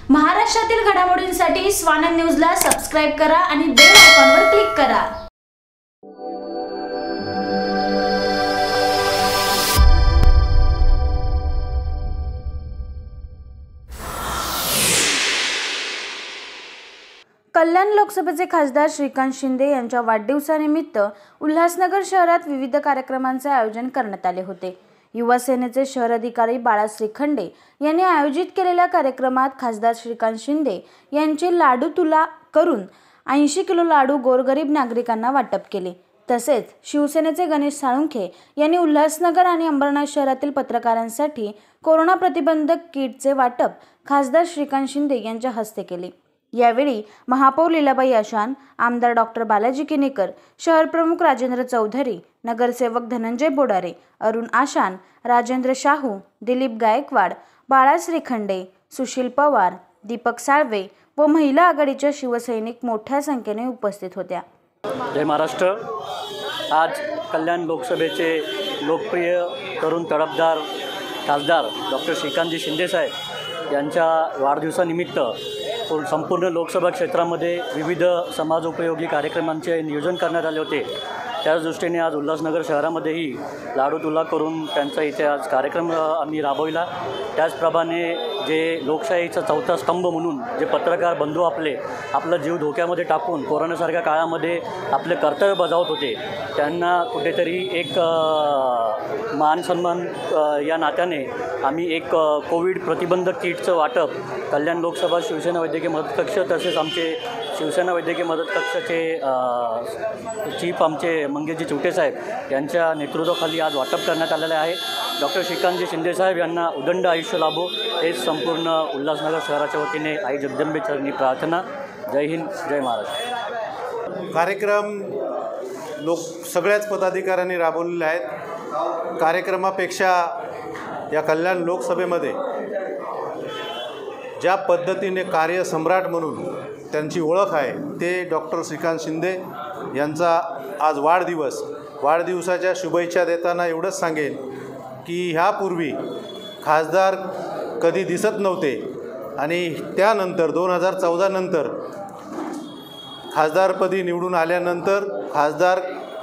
महाराष्ट्रातील घडामोडींसाठी स्वानंद न्यूजला सबस्क्राइब करा आणि बेल आयकॉनवर क्लिक करा। कल्याण लोकसभेचे खासदार श्रीकांत शिंदे यांच्या वाढदिवसानिमित्त उल्हासनगर शहरात विविध कार्यक्रमांचे आयोजन करण्यात आले होते। युवा सेनेचे शहर अधिकारी बाळा श्रीखंडे यांनी आयोजित केलेल्या कार्यक्रमात खासदार श्रीकांत शिंदे यांचे लाडू तुला करून 80 किलो लाडू गोरगरीब नागरिकांना वाटप केले। तसेच शिवसेनेचे गणेश साळुंखे यांनी उल्हासनगर आणि अंबरनाथ शहरातील पत्रकारांसाठी कोरोना प्रतिबंधक किटचे वाटप खासदार श्रीकांत शिंदे यांच्या हस्ते केले। यावेळी महापौर लीलाबाई आशान, आमदार डॉक्टर बालाजी किनीकर, शहर प्रमुख राजेंद्र चौधरी, नगरसेवक धनंजय बोडारे, अरुण आशान, राजेंद्र शाहू, दिलीप गायकवाड, बाळा श्रीखंडे, सुशील पवार, दीपक साळवे व महिला आघाडीच्या शिवसैनिक मोठ्या संख्येने उपस्थित होत्या। जय महाराष्ट्र। आज कल्याण लोकसभेचे लोकप्रिय तरुण तडफदार खासदार डॉक्टर श्रीकांतजी शिंदे साहेब यांच्या वाढदिवसानिमित्त संपूर्ण लोकसभा क्षेत्रामध्ये विविध समाजोपयोगी कार्यक्रमांचे नियोजन करण्यात आले होते। त्याच दृष्टीने आज उल्हासनगर शहरामध्येही लाडू तुला करून त्यांचा इथे आज कार्यक्रम आम्ही राबविला। त्याचप्रमाणे जे लोकशाहीचा चौथा स्तंभ म्हणून जे पत्रकार बंधू आपला जीव धोक्यामध्ये टाकून कोरोनासारख्या काळामध्ये आपले कर्तव्य बजावत होते, त्यांना कुठेतरी एक मान सन्मान या नात्याने आम्ही एक कोविड प्रतिबंधक किटचं वाटप कल्याण लोकसभा शिवसेना वैद्यकीय मदत कक्ष तसेच आमचे शिवसेना वैद्यकीय मदत कक्षाचे चीफ आमचे मंगेशजी चिवटे साहेब यांच्या नेतृत्वाखाली आज वाटप करण्यात आलेले आहे। डॉक्टर श्रीकांतजी शिंदे साहेब यांना उदंड आयुष्य लाभो हेच संपूर्ण उल्हासनगर शहराच्या वतीने आई जगदंबे चरणी प्रार्थना। जय हिंद, जय महाराष्ट्र। कार्यक्रम सगळ्याच पदाधिकाऱ्यांनी राबवलेले आहेत। कार्यक्रमापेक्षा या कल्याण लोकसभेमध्ये ज्या पद्धतीने कार्यसम्राट म्हणून त्यांची ओळख आहे ते डॉक्टर श्रीकांत शिंदे यांचा आज वाढदिवसाच्या शुभेच्छा देताना एवढंच सांगेन की ह्यापूर्वी खासदार कधी दिसत नव्हते आणि त्यानंतर 2014 नंतर खासदारपदी निवडून आल्यानंतर खासदार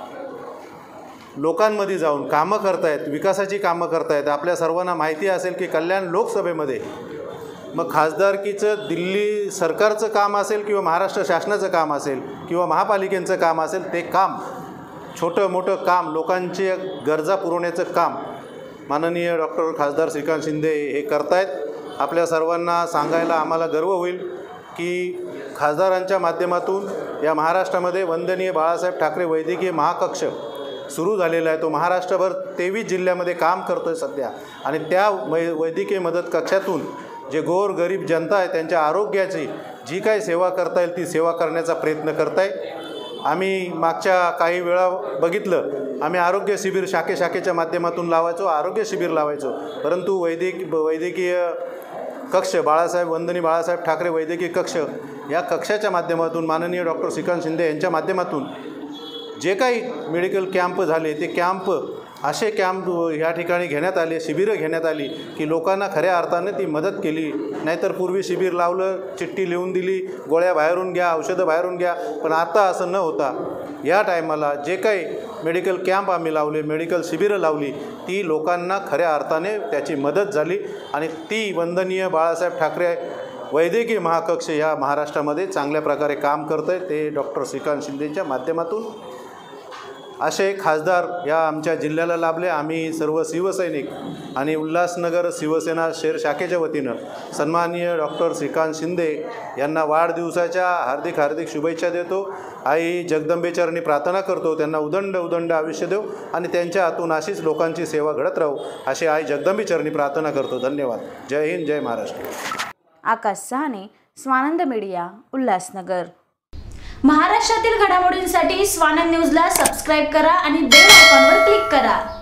लोकांमध्ये जाऊन कामं करतायत, विकासाची कामं करतायत। आपल्या सर्वांना माहिती असेल की कल्याण लोकसभेमध्ये मग खासदारकीचं दिल्ली सरकारचं काम असेल किंवा महाराष्ट्र शासनाचं काम असेल किंवा महापालिकेचं काम असेल, ते काम छोटं मोठं काम लोकांची गरजा पुरवण्याचं काम माननीय डॉक्टर खासदार श्रीकांत शिंदे हे करतायत। आपल्या सर्वांना सांगायला आम्हाला गर्व होईल की खासदारांच्या माध्यमातून या महाराष्ट्रामध्ये वंदनीय बाळासाहेब ठाकरे वैद्यकीय महाकक्ष सुरू झालेला आहे। तो महाराष्ट्रभर 23 जिल्ह्यामध्ये काम करतो आहे सध्या आणि त्या वैद्यकीय मदत कक्षातून जे गोरगरीब जनता आहे त्यांच्या आरोग्याची जी काही सेवा करता येईल ती सेवा करण्याचा प्रयत्न करताय। आम्ही मागच्या काही वेळा बघितलं, आम्ही आरोग्य शिबिर शाखेच्या माध्यमातून आरोग्य शिबिर लावायचो, परंतु वैद्यकीय कक्ष वंदनीय बाळासाहेब ठाकरे वैद्यकीय कक्ष या कक्षाच्या माध्यमातून माननीय डॉक्टर श्रीकांत शिंदे यांच्या माध्यमातून जे काही मेडिकल कॅम्प झाले ते असे कॅम्प ह्या ठिकाणी घेण्यात आले, शिबिरं घेण्यात आली की लोकांना खऱ्या अर्थाने ती मदत केली। नाहीतर पूर्वी शिबिर लावलं, चिठ्ठी लिहून दिली, गोळ्या बाहेरून घ्या, औषधं बाहेरून घ्या, पण आता असं न होता या टायमाला जे काही मेडिकल कॅम्प आम्ही लावले, मेडिकल शिबिरं लावली, ती लोकांना खऱ्या अर्थाने त्याची मदत झाली आणि ती वंदनीय बाळासाहेब ठाकरे वैद्यकीय महाकक्ष या महाराष्ट्रामध्ये चांगल्या प्रकारे काम करतं आहे। ते डॉक्टर श्रीकांत शिंदेच्या माध्यमातून असे खासदार या आमच्या जिल्ह्याला लाभले। आम्ही सर्व शिवसैनिक आणि उल्हासनगर शिवसेना शहर शाखेच्या वतीनं सन्माननीय डॉक्टर श्रीकांत शिंदे यांना वाढदिवसाच्या हार्दिक शुभेच्छा देतो। आई जगदंबे चरणी प्रार्थना करतो त्यांना उदंड आयुष्य देव आणि त्यांच्या हातून अशीच लोकांची सेवा घडत राहू अशी आई जगदंबे चरणी प्रार्थना करतो। धन्यवाद। जय हिंद, जय महाराष्ट्र। आकाश सहाने, स्वानंद मीडिया, उल्हासनगर। महाराष्ट्रातील घडामोडींसाठी स्वानंद न्यूजला सबस्क्राइब करा आणि बेल आयकॉनवर क्लिक करा।